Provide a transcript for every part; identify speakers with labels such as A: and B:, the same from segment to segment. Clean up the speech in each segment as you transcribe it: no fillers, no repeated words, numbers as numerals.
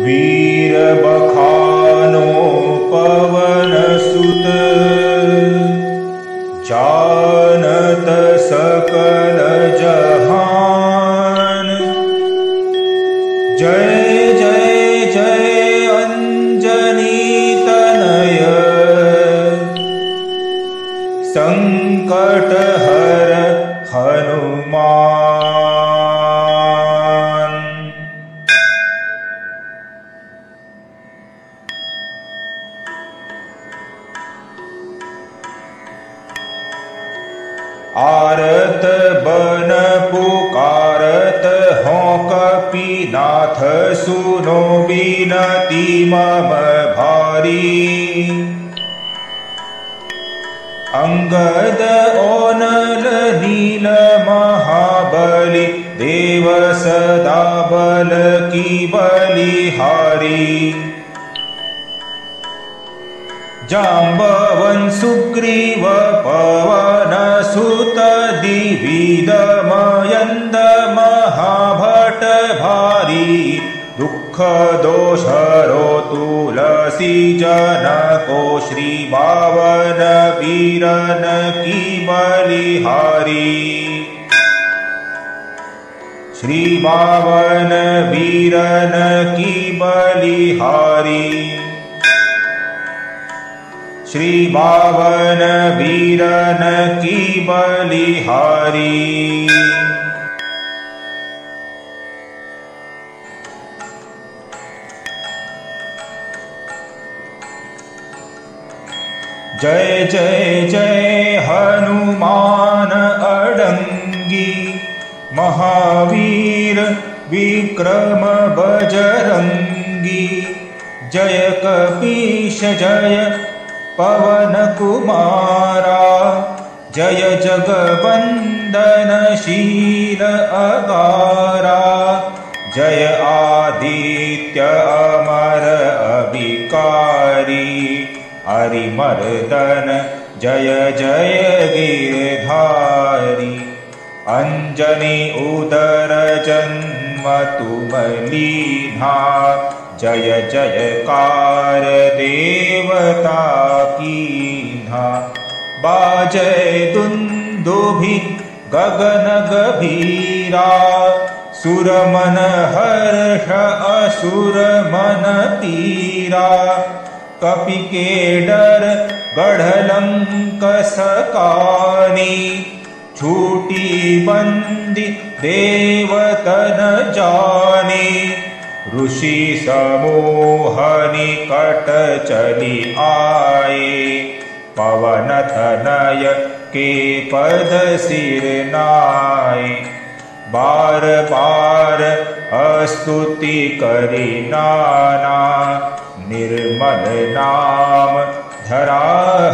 A: वीर बखानो पवन सुत जानत सकल जहान। जय जय जय अंजनी तनय संकट हर हनुमान। आरत बन पुकारत हों कपीनाथ सुनो बिनती मम भारी। अंगद ओनल नील महाबली देव सदा बल की बलिहारी। जाम्बवन सुग्रीव पवन सुत दिविद मयंद महाभट भारी। दुख दोषरो तुलसी जनको श्री बावन वीरन की बलिहारी। श्री बावन वीरन की बलिहारी। श्री बावन वीरन की बलिहारी। जय जय जय हनुमान अडंगी महावीर विक्रम बजरंगी। जय कपीश जय पवन कुमारा जय जगवंदन शील अगारा। जय आदित्य अमर अभिकारी हरिमर्दन जय जय गिरधारी। अंजनी उदर जन्म तुम लीन्हा जय जयकार देवता कीन्हा। बाजै दुंदुभि गगन गभीरा सुर मन हर्ष असुर मन पीरा। कपि के डर गढ़लंक सकानी छूटी बंदी देवतन जानी। ऋषि समूह निकट चली आए पवन तनय के पद सिर नाए। बार बार स्तुति करी नाना निर्मल नाम धरा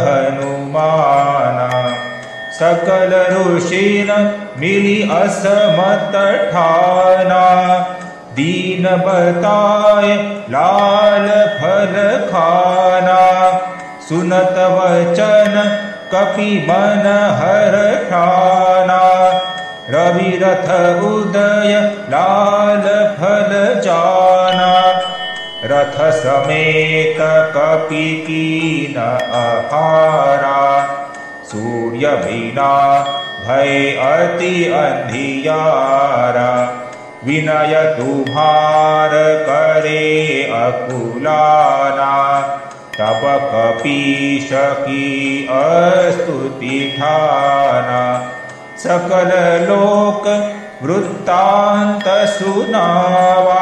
A: हनुमाना। सकल ऋषिन मिली असमत ठाना दीन बताए लाल फल खाना। सुनत वचन कपि मन हर ठाना। रवि रथ उदय लाल फल जाना। रथ समेत कपि कीन आहारा। सूर्य बिना भय अति अंधियारा। विनय तुम्हार करे अकुलाना। तब कपीश की स्तुति ठाना। सकल लोक वृत्तांत सुनावा।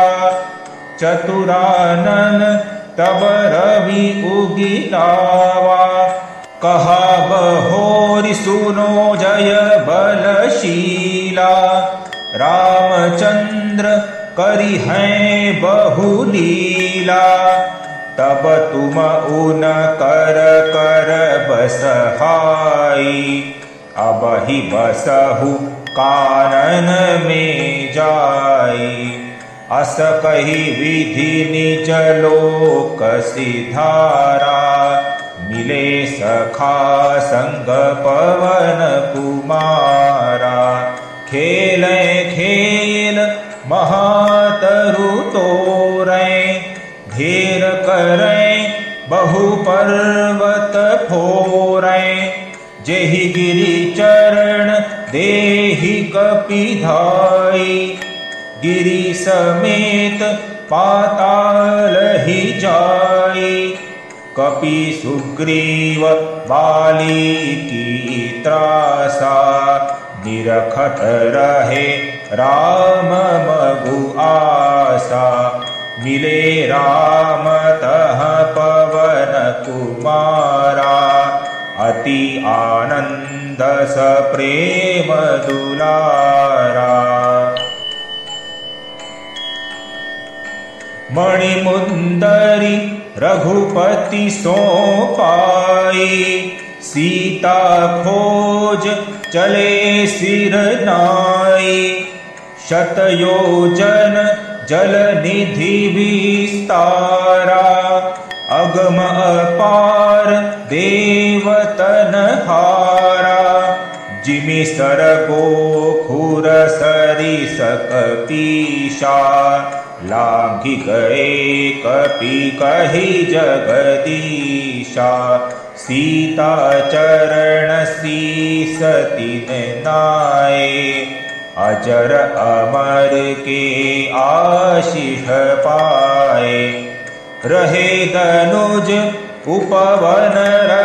A: चतुरानन तब रवि उगिलावा। कहा बहोरि सुनो जय बलशीला। रामचंद्र करि हैं बहुलीला। तब तुम उन कर कर बसहाई। अब ही बसहु कानन में जाई। अस कही विधि निज लोक सिधारा। मिले सखा संग पवन कुमारा। खेल खेल महातरु तोरै ढेर करें बहु पर्वत फोरें, जेहि गिरि चरण देहि कपिधाई, गिरि समेत पाताल ही जाई। कपि सुग्रीव बाली की त्रासा, निरखत रहे राम मगु आसा। मिले राम तह पवन कुमारा, अति आनंद सप्रेम दुलारा। मणिमुंदरी रघुपति सौंपाई, सीता खोज चले सिर नाई। शतयोजन जल निधि विस्तारा, अगम अपार देवतन हारा। जिमि सरगो खुर सरिस कपीशा, लांघि गए कपि कहि जगदीशा। सीता चरण शीस तिन नाए, अजर अमर के आशीष पाए। रहे दनुज उपवन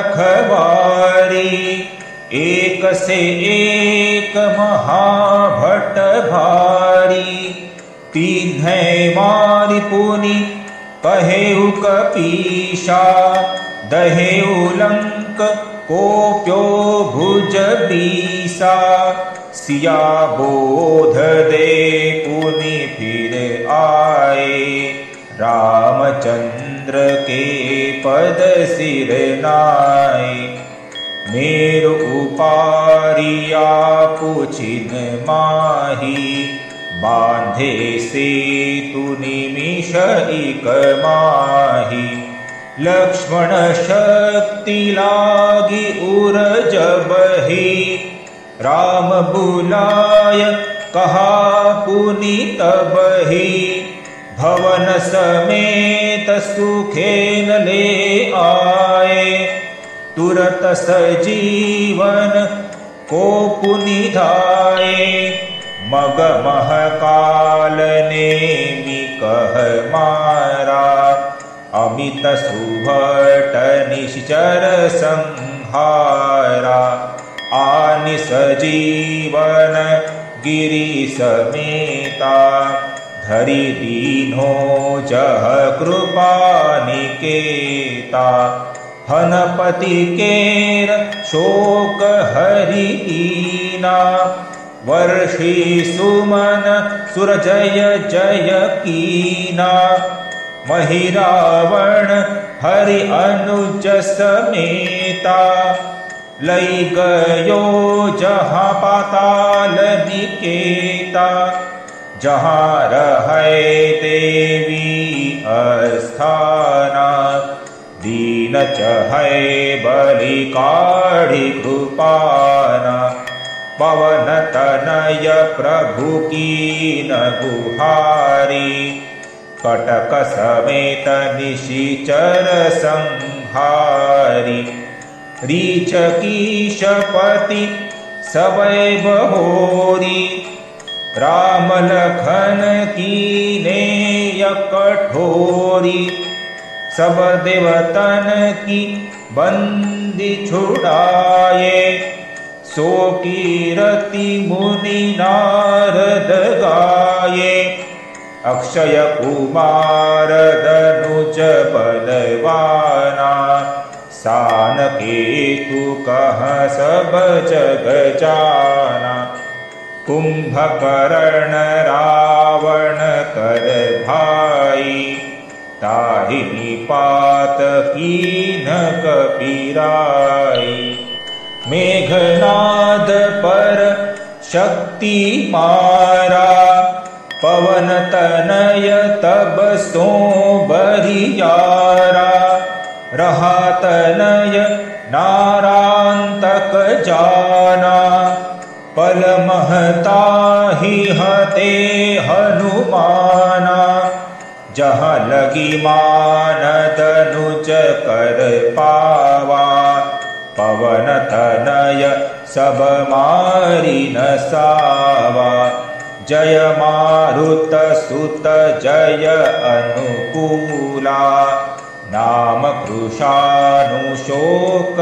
A: रखवारी, एक से एक महाभट भारी। तीन्हें मारि पुनि कहेउ कपीशा, दहेउ लंक कोप्यो भुज बीसा। सिया बोध दे पुनि फिर आए, रामचंद्र के पद सिर नाए। मेरु उपारिया पुछिन माही, बांधे सेतु निमिष इक माही। लक्ष्मण शक्ति लागी उर जबहि, राम बुलाय कहा पुनि तबहि। भवन समेत सुखेन ले आए, तुरत सजीवन को पुनि धाये। मग महकाल नेमि कह मारा, अमित सुभट निश्चर संहारा। आनि सजीवन गिरि समेता, धरि दीन्हो जह कृपा निकेता। हनपति केर शोक हरि दीना, वर्षि सुमन सुर जय जय कीना। महिरावण हरि अनुज समेता, लई गयो जहाँ पाताल निकेता। जहाँ रहे देवी अस्थाना, दीन चहै बलि काढ़ी कृपाना। पवन तनय प्रभु कीन गुहारी, कटक समेत निशिचर संहारी। रीच कीशपति सबै बहोरी, राम लखन कीने कठोरी। सब देवतन की बंदी छुड़ाए, सो कीरति मुनि नारद गाये। अक्षय कुमार दनुज बलवाना, सान केतु कह सब जग जाना। कुंभकर्ण रावण कर भाई, ताहि निपात कीन कपीराई। मेघनाद पर शक्ति मारा, पवन तनय तब सो बरियारा। रहा तनय नारांतक जाना, पल महताहि हते हनुमाना। जहाँ लगी मानद नुज कर पावा, पवन तनय सब मारी नसावा। जय मारुत सुत जय अनुकूला, नाम कृशानुशोक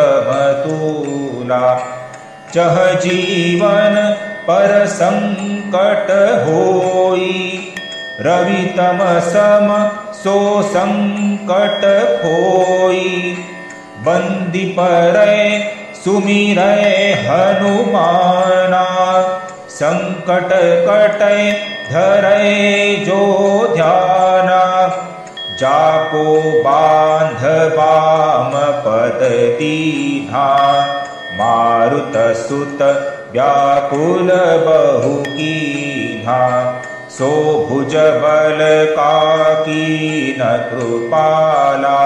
A: समतूला। चह जीवन पर संकट होई, रवि तम सम सो संकट खोई। बंदी परै सुमिरै हनुमाना, संकट कटै धरै जो ध्याना। जाको बांध बाम पद दीन्हा, मारुत सुत व्याकुल बहु कीन्हा। सो भुज बल काकीन कृपाला,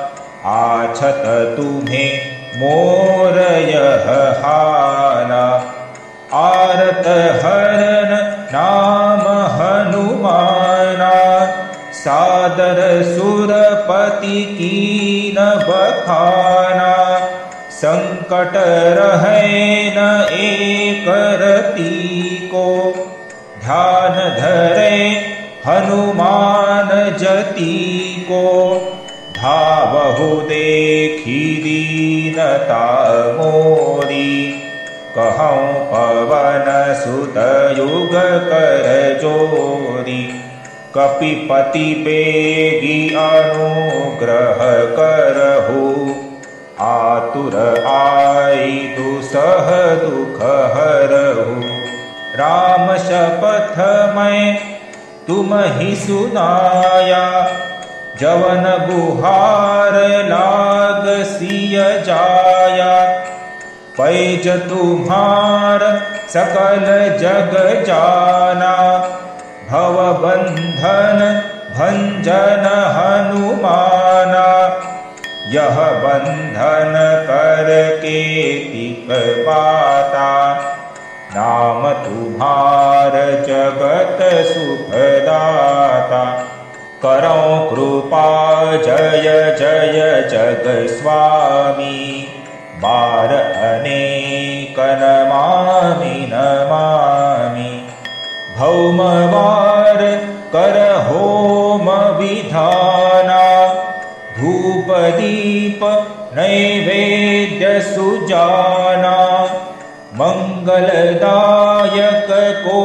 A: आछत तुम्हें मोर यह हाला। आरत हरन नाम हनुमाना, सादर सुरपति कीन बखाना। संकट रहे न एक रति को, ध्यान धरे हनुमान जति को। धावहु देखी दीनता मोरी, कहूँ पवन सुत युग कर जोरी। कपिपति बेगी अनुग्रह करहु, आतुर आई दुसह दुख हरहु। राम शपथ मैं तुम ही सुनाया, जवन गुहार लाग सिय जाया। पैज तुम्हार सकल जग जाना, भव बंधन भंजन हनुमाना। यह बंधन करके तिक पाता, नाम तुम्हार जगत सुखदाता। करो कृपा जय जय जग स्वामी, बार अनेक नमामि नमामि। भौम बार कर होम विधाना, धूप दीप नैवेद्य सुजाना। मंगलदायक को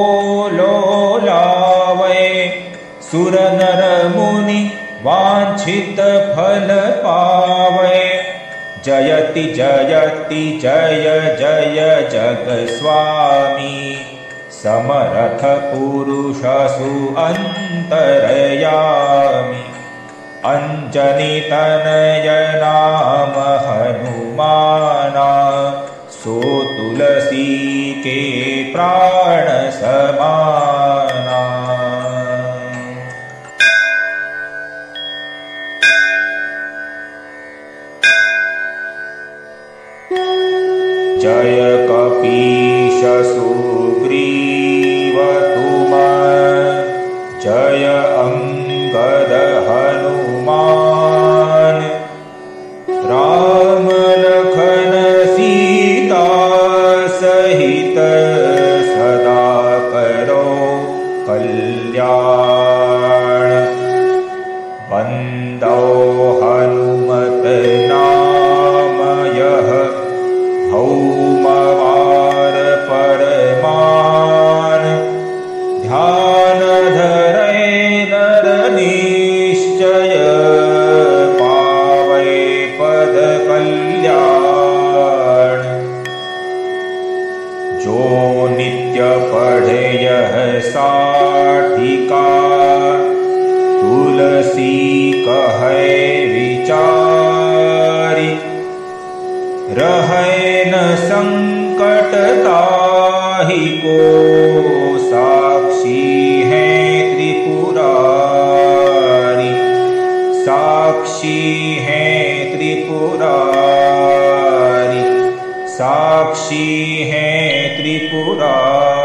A: लोलावे, सुर नर मुनि वांछित फल पावे। जयति जयति जय जय जग स्वामी, समरथ पुरुष सुअंतरयामी। अंजनी तनय नाम हनुमाना, सो तुलसी के प्राण समाना। जय कपीश सुग्रीव तुम, जय अंगद हनुमान। राम लखन सीता सहित सदा करो कल्याण। बंदो हनुमत नाम यह, भौमवार परमान। ध्यान धरे नर निश्चय, पावै पद कल्याण। जो नित्य पढ़े यह साठिका, तुलसी कहे विचारी। रहे न संकट ताहि को, साक्षी है त्रिपुरारी। साक्षी है त्रिपुरारी, साक्षी है त्रिपुरारी।